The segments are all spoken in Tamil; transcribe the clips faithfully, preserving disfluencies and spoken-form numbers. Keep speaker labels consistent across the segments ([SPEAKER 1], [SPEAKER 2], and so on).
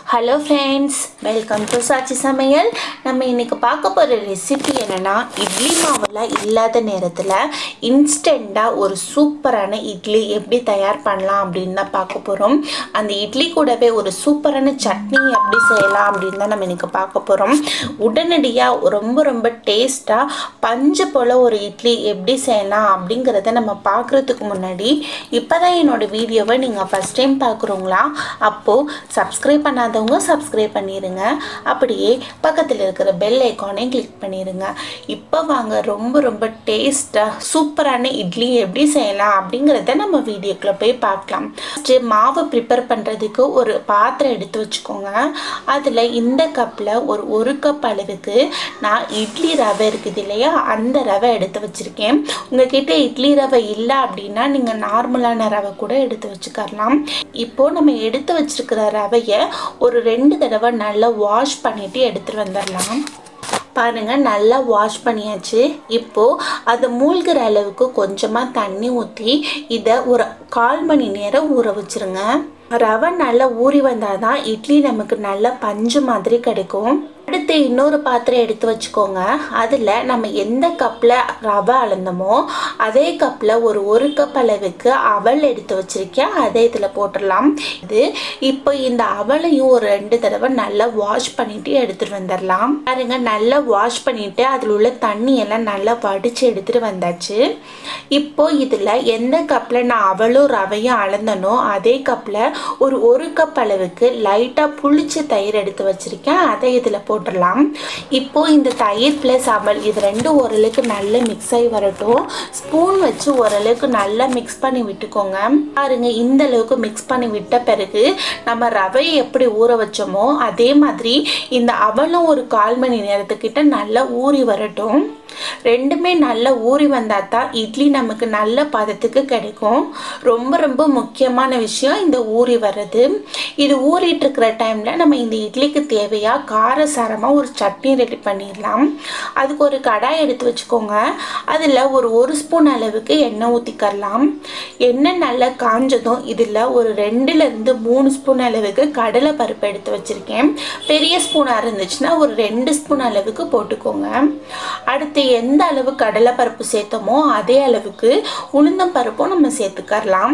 [SPEAKER 1] Hello friends, welcome to சாச்சி சமையல். நம்ம இன்னைக்கு பார்க்க போற ரெசிபி என்னன்னா இட்லி மாவுல இல்லாத நேரத்துல இன்ஸ்டன்ட்டா ஒரு சூப்பரான இட்லி எப்படி தயார் பண்ணலாம் அப்படினு தான் பார்க்க போறோம். அந்த இட்லி கூடவே ஒரு சூப்பரான சட்னி எப்படி செய்யலாம் அப்படினு தான் நம்ம இன்னைக்கு பார்க்க போறோம். உடனடியா ரொம்ப ரொம்ப டேஸ்டா பஞ்சு போல ஒரு இட்லி எப்படி செய்யலாம் அப்படிங்கறத நம்ம பார்க்கிறதுக்கு முன்னாடி இப்பதான் என்னோட வீடியோவை நீங்க ஃபர்ஸ்ட் டைம் பார்க்கறீங்களா அப்போ subscribe பண்ணாத subscribe பண்ணிருங்க அப்படியே பக்கத்துல இருக்கிற பெல் ஐகானை கிளிக் பண்ணிருங்க இப்போ வாங்க ரொம்ப ரொம்ப டேஸ்டா சூப்பரான இட்லி எப்படி செய்யலாம் அப்படிங்கறத நம்ம வீடியோக்குள்ள போய் பார்க்கலாம். மாவு prepare பண்றதுக்கு ஒரு பாத்திரம் எடுத்து வச்சுக்கோங்க. அதுல இந்த கப்ல ஒரு ஒரு கப் அளவுக்கு நான் இட்லி ரவை இருக்குது இல்லையா அந்த ரவை எடுத்து வச்சிருக்கேன். உங்ககிட்ட இட்லி ரவை இல்ல அப்படினா நீங்க நார்மலான ரவை கூட எடுத்து வச்சுக்கலாம். இப்போ நம்ம எடுத்து வச்சிருக்கிற ரவைய ஒரு ரெண்டு தடவை நல்லா வாஷ் பண்ணிட்டு எடுத்துட்டு வந்துடலாம். பாருங்க நல்லா வாஷ் பண்ணியாச்சு. இப்போ அது மூழ்கிற அளவுக்கு கொஞ்சமா தண்ணி ஊற்றி இதை ஒரு கால் மணி நேரம் ஊற வச்சிருங்க. ரவை நல்லா ஊறி வந்தாதான் இட்லி நமக்கு நல்ல பஞ்சு மாதிரி கிடைக்கும். அடுத்து இன்னொரு பாத்திரம் எடுத்து வச்சுக்கோங்க. அதில் நம்ம எந்த கப்பில் ரவை அளந்தோமோ அதே கப்பில் ஒரு ஒரு கப் அளவுக்கு அவல் எடுத்து வச்சிருக்கேன். அதை இதில் போட்டுடலாம். இது இப்போ இந்த அவலையும் ஒரு ரெண்டு தடவை நல்லா வாஷ் பண்ணிட்டு எடுத்துட்டு வந்துடலாம். பாருங்க நல்லா வாஷ் பண்ணிட்டு அதில் உள்ள தண்ணி எல்லாம் நல்லா வடிச்சு எடுத்துட்டு வந்தாச்சு. இப்போ இதில் எந்த கப்பில் நான் அவலும் ரவையும் அளந்தனோ அதே கப்பில் ஒரு ஒரு கப் அளவுக்கு லைட்டாக புளிச்ச தயிர் எடுத்து வச்சிருக்கேன். அதை இதில் போட்டுடலாம். இப்போ இந்த தயிர் பிளஸ் அவல் இது ரெண்டும் ஓரளவுக்கு நல்லா மிக்ஸ் ஆகி வரட்டும். ஸ்பூன் வச்சு ஓரளவுக்கு நல்லா மிக்ஸ் பண்ணி விட்டுக்கோங்க. பாருங்க இந்த அளவுக்கு மிக்ஸ் பண்ணி விட்ட பிறகு நம்ம ரவையை எப்படி ஊற வச்சோமோ அதே மாதிரி இந்த அவலும் ஒரு கால் மணி நேரத்துக்கிட்ட நல்லா ஊறி வரட்டும். ரெண்டுமே நல்லா ஊறி வந்தா தான் இட்லி நமக்கு நல்ல பதத்துக்கு கிடைக்கும். ரொம்ப ரொம்ப முக்கியமான விஷயம் இந்த ஊறி வர்றது. இது ஊறிட்டு இருக்கிற டைம்ல நம்ம இந்த இட்லிக்கு தேவையா காரசாரமா ஒரு சட்னி ரெடி பண்ணிடலாம். அதுக்கு ஒரு கடாய் எடுத்து வச்சுக்கோங்க. அதுல ஒரு ஒரு ஸ்பூன் அளவுக்கு எண்ணெய் ஊத்திக்கலாம். எண்ணெய் நல்லா காஞ்சதும் இதுல ஒரு ரெண்டுல இருந்து மூணு ஸ்பூன் அளவுக்கு கடலை பருப்பு எடுத்து வச்சிருக்கேன். பெரிய ஸ்பூனா இருந்துச்சுன்னா ஒரு ரெண்டு ஸ்பூன் அளவுக்கு போட்டுக்கோங்க. அடுத்து எந்த அளவு கடலை பருப்பு சேர்த்தோமோ அதே அளவுக்கு உளுந்தம் பருப்பும் நம்ம சேர்த்துக்கலாம்.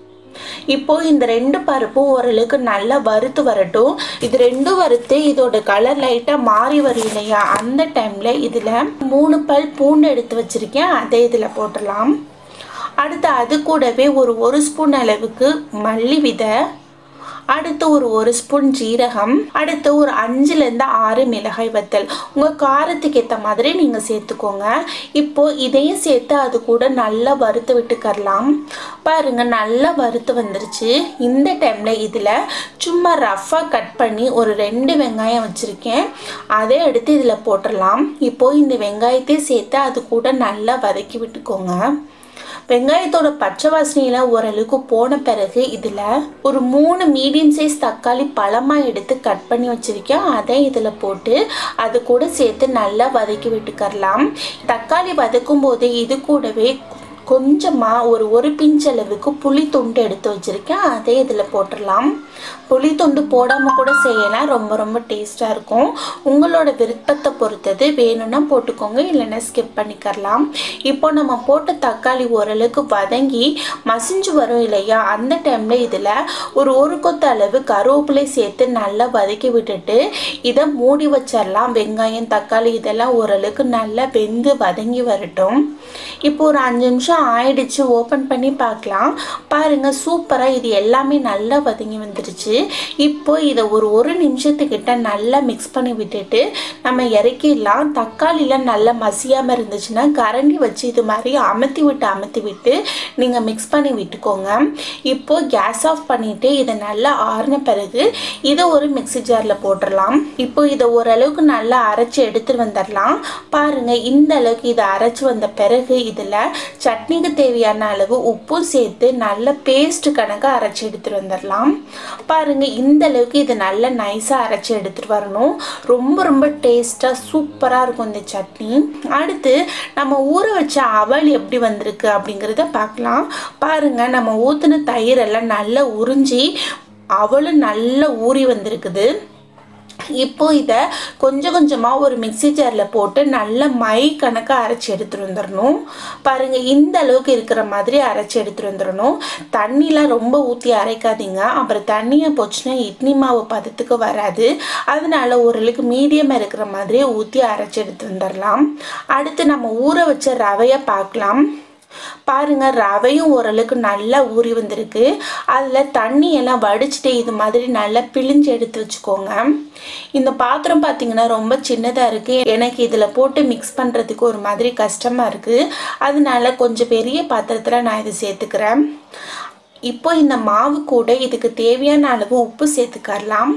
[SPEAKER 1] இப்போ இந்த ரெண்டு பருப்பும் ஓரளவுக்கு நல்லா வறுத்து வரட்டும். இது ரெண்டும் வறுத்து இதோட கலர் லைட்டா மாறி வரும் இல்லையா அந்த டைம்ல இதுல மூணு பல் பூண்டு எடுத்து வச்சிருக்கேன். அதை இதுல போடலாம். அடுத்து அது கூடவே ஒரு ஒரு ஸ்பூன் அளவுக்கு மல்லி விதை, அடுத்து ஒரு ஒரு ஸ்பூன் ஜீரகம், அடுத்து ஒரு அஞ்சுல இருந்து ஆறு மிளகாய் வத்தல் உங்க காரத்துக்கு ஏற்ற மாதிரி நீங்க சேர்த்துக்கோங்க. இப்போ இதையும் சேர்த்து அது கூட நல்லா வறுத்து விட்டுக்கலாம். பாருங்க நல்லா வறுத்து வந்துருச்சு. இந்த டைம்ல இதுல சும்மா ரஃபா கட் பண்ணி ஒரு ரெண்டு வெங்காயம் வச்சிருக்கேன். அதை எடுத்து இதுல போட்டுடலாம். இப்போ இந்த வெங்காயத்தை சேர்த்து அது கூட நல்லா வதக்கி விட்டுக்கோங்க. வெங்காயத்தோட பச்சை வாசனையில ஓரளவுக்கு போன பிறகு இதுல ஒரு மூணு மீடியம் சைஸ் தக்காளி பழமா எடுத்து கட் பண்ணி வச்சிருக்கேன். அதை இதுல போட்டு அது கூட சேர்த்து நல்லா வதக்கி விட்டுக்கலாம். தக்காளி வதக்கும் போது இது கூடவே கொஞ்சமா ஒரு ஒரு பிஞ்ச் அளவுக்கு புளி துண்டு எடுத்து வச்சிருக்கேன். அதை இதுல போட்டுடலாம். புளி துண்டு போடாம கூட செய்யலாம். ரொம்ப ரொம்ப டேஸ்டா இருக்கும். உங்களோட விருப்பத்தை பொறுத்தது. வேணும்னா போட்டுக்கோங்க, இல்லைன்னா ஸ்கிப் பண்ணிக்கலாம். இப்போ நம்ம போட்ட தக்காளி ஓரளவுக்கு வதங்கி மசிஞ்சு வரும் இல்லையா அந்த டைம்ல இதுல ஒரு ஒரு கொத்து அளவு கருவேப்பிலை சேர்த்து நல்லா வதக்கி விட்டுட்டு இதை மூடி வச்சிடலாம். வெங்காயம் தக்காளி இதெல்லாம் ஓரளவுக்கு நல்லா வெந்து வதங்கி வரட்டும். இப்போ ஒரு அஞ்சு நிமிஷம் ஆயிடுச்சு. ஓபன் பண்ணி பார்க்கலாம். பாருங்க சூப்பரா இது எல்லாமே நல்லா வதங்கி வந்துருச்சு. இப்போ இதை ஒரு ஒரு நிமிஷத்துக்கிட்ட நல்லா மிக்ஸ் பண்ணி விட்டுட்டு நம்ம இறக்கிடலாம். தக்காளில நல்லா மசியாம இருந்துச்சுன்னா கரண்டி வச்சு இது மாதிரி அமர்த்தி விட்டு அமர்த்தி விட்டு நீங்க மிக்ஸ் பண்ணி விட்டுக்கோங்க. இப்போ கேஸ் ஆஃப் பண்ணிட்டு இதை நல்லா ஆறின பிறகு இதை ஒரு மிக்ஸி ஜார்ல போட்டுடலாம். இப்போ இதை ஓரளவுக்கு நல்லா அரைச்சு எடுத்துட்டு வந்துடலாம். பாருங்க இந்த அளவுக்கு இதை அரைச்சு வந்த பிறகு இதுல சட்னிக்கு தேவையான அளவு உப்பு சேர்த்து நல்ல பேஸ்ட் கணக்கா அரைச்சு எடுத்துட்டு வந்துடலாம். பாருங்க இந்த அளவுக்கு இது நல்ல நைஸா அரைச்சு எடுத்துட்டு வரணும். ரொம்ப ரொம்ப டேஸ்டா சூப்பரா இருக்கும் இந்த சட்னி. அடுத்து நம்ம ஊற வச்ச அவல் எப்படி வந்திருக்கு அப்படிங்கறத பார்க்கலாம். பாருங்க நம்ம ஊத்துன தயிர் எல்லாம் நல்லா உறிஞ்சி அவளும் நல்லா ஊறி வந்திருக்குது. இப்போ இதை கொஞ்சம் கொஞ்சமாக ஒரு மிக்சி ஜாரில் போட்டு நல்ல மை கணக்காக அரைச்சி எடுத்துகிட்டு வந்துடணும். பாருங்கள், இந்த அளவுக்கு இருக்கிற மாதிரி அரைச்சி எடுத்துகிட்டு வந்துடணும். தண்ணிலாம் ரொம்ப ஊற்றி அரைக்காதீங்க, அப்புறம் தண்ணியை போச்சுன்னா இட்லி மாவு பதத்துக்கு வராது. அதனால ஓரளவுக்கு மீடியமாக இருக்கிற மாதிரியே ஊற்றி அரைச்சி எடுத்து வந்துடலாம். அடுத்து நம்ம ஊற வச்ச ரவையை பார்க்கலாம். பாருங்க, ரவையும் ஓரளவுக்கு நல்லா ஊறி வந்திருக்கு. அதில் தண்ணி எல்லாம் வடிச்சிட்டு இது மாதிரி நல்லா பிழிஞ்சு எடுத்து வச்சுக்கோங்க. இந்த பாத்திரம் பார்த்தீங்கன்னா ரொம்ப சின்னதாக இருக்குது. எனக்கு இதில் போட்டு மிக்ஸ் பண்ணுறதுக்கு ஒரு மாதிரி கஷ்டமாக இருக்குது. அதனால கொஞ்சம் பெரிய பாத்திரத்தில் நான் இதை சேர்த்துக்கிறேன். இப்போ இந்த மாவு கூட இதுக்கு தேவையான அளவு உப்பு சேர்த்துக்கலாம்.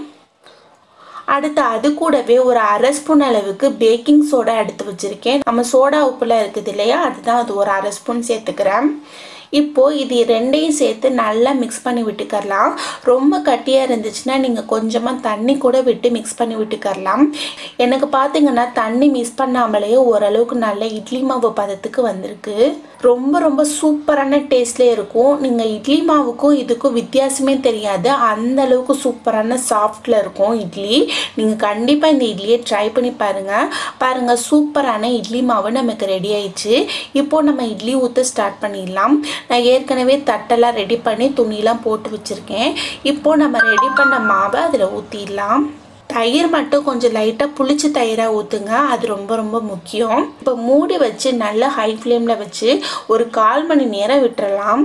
[SPEAKER 1] அடுத்து அது கூடவே ஒரு அரை ஸ்பூன் அளவுக்கு பேக்கிங் சோடா எடுத்து வச்சுருக்கேன். நம்ம சோடா உப்புலாம் இருக்குது இல்லையா, அதுதான் அது ஒரு அரை ஸ்பூன் சேர்த்துக்கிறேன். இப்போது இது ரெண்டையும் சேர்த்து நல்லா மிக்ஸ் பண்ணி விட்டுக்கரலாம். ரொம்ப கட்டியாக இருந்துச்சுன்னா நீங்கள் கொஞ்சமாக தண்ணி கூட விட்டு மிக்ஸ் பண்ணி விட்டுக்கரலாம். எனக்கு பார்த்தீங்கன்னா தண்ணி மிக்ஸ் பண்ணாமலேயே ஓரளவுக்கு நல்ல இட்லி மாவு பதத்துக்கு வந்திருக்கு. ரொம்ப ரொம்ப சூப்பரான டேஸ்ட்லேயே இருக்கும். நீங்கள் இட்லி மாவுக்கும் இதுக்கும் வித்தியாசமே தெரியாது, அந்த அளவுக்கு சூப்பரான சாஃப்டில் இருக்கும் இட்லி. நீங்கள் கண்டிப்பாக இந்த இட்லியை ட்ரை பண்ணி பாருங்கள். பாருங்கள், சூப்பரான இட்லி மாவு நமக்கு ரெடி ஆயிடுச்சு. இப்போது நம்ம இட்லி ஊற்ற ஸ்டார்ட் பண்ணிடலாம். நான் ஏற்கனவே தட்டெல்லாம் ரெடி பண்ணி துணியெலாம் போட்டு வச்சுருக்கேன். இப்போது நம்ம ரெடி பண்ண மாவை அதில் ஊற்றிடலாம். தயிர் மட்டும் கொஞ்சம் லைட்டாக புளிச்ச தயிராக ஊற்றுங்க, அது ரொம்ப ரொம்ப முக்கியம். இப்போ மூடி வச்சு நல்லா ஹை ஃப்ளேமில் வச்சு ஒரு கால் மணி நேரம் விட்டுறலாம்.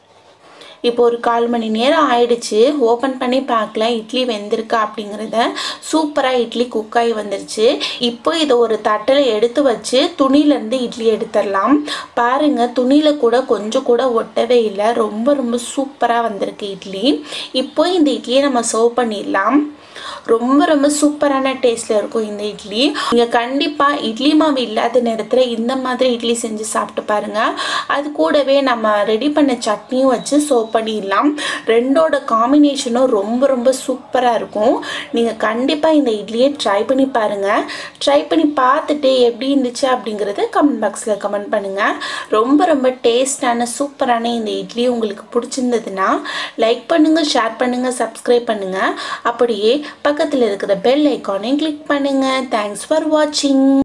[SPEAKER 1] இப்போ ஒரு கால் மணி நேரம் ஆயிடுச்சு. ஓப்பன் பண்ணி பார்க்கலாம் இட்லி வெந்திருக்கா அப்படிங்கிறத. சூப்பராக இட்லி குக்காகி வந்துருச்சு. இப்போ இதை ஒரு தட்டில் எடுத்து வச்சு துணியிலேருந்து இட்லி எடுத்துடலாம். பாருங்கள், துணியில் கூட கொஞ்சம் கூட ஒட்டவே இல்லை. ரொம்ப ரொம்ப சூப்பராக வந்திருக்கு இட்லி. இப்போ இந்த இட்லியை நம்ம சர்வ் பண்ணிடலாம். ரொம்ப ரொம்ப சூப்பரான டேஸ்ட்டில் இருக்கும் இந்த இட்லி. நீங்கள் கண்டிப்பாக இட்லி மாவு இல்லாத நேரத்தில் இந்த மாதிரி இட்லி செஞ்சு சாப்பிட்டு பாருங்கள். அது கூடவே நம்ம ரெடி பண்ண சட்னியும் வச்சு சர்வ் பண்ணிடலாம். ரெண்டோட காம்பினேஷனும் ரொம்ப ரொம்ப சூப்பராக இருக்கும். நீங்கள் கண்டிப்பாக இந்த இட்லியை ட்ரை பண்ணி பாருங்கள். ட்ரை பண்ணி பார்த்துட்டு எப்படி இருந்துச்சு அப்படிங்கிறத கமெண்ட் பாக்ஸில் கமெண்ட் பண்ணுங்கள். ரொம்ப ரொம்ப டேஸ்டான சூப்பரான இந்த இட்லி உங்களுக்கு பிடிச்சிருந்ததுன்னா லைக் பண்ணுங்கள், ஷேர் பண்ணுங்கள், சப்ஸ்கிரைப் பண்ணுங்கள். அப்படியே பக்கத்தில் இருக்கிற பெல் ஐக்கானை கிளிக் பண்ணுங்கள். தேங்க்ஸ் ஃபார் வாட்சிங்.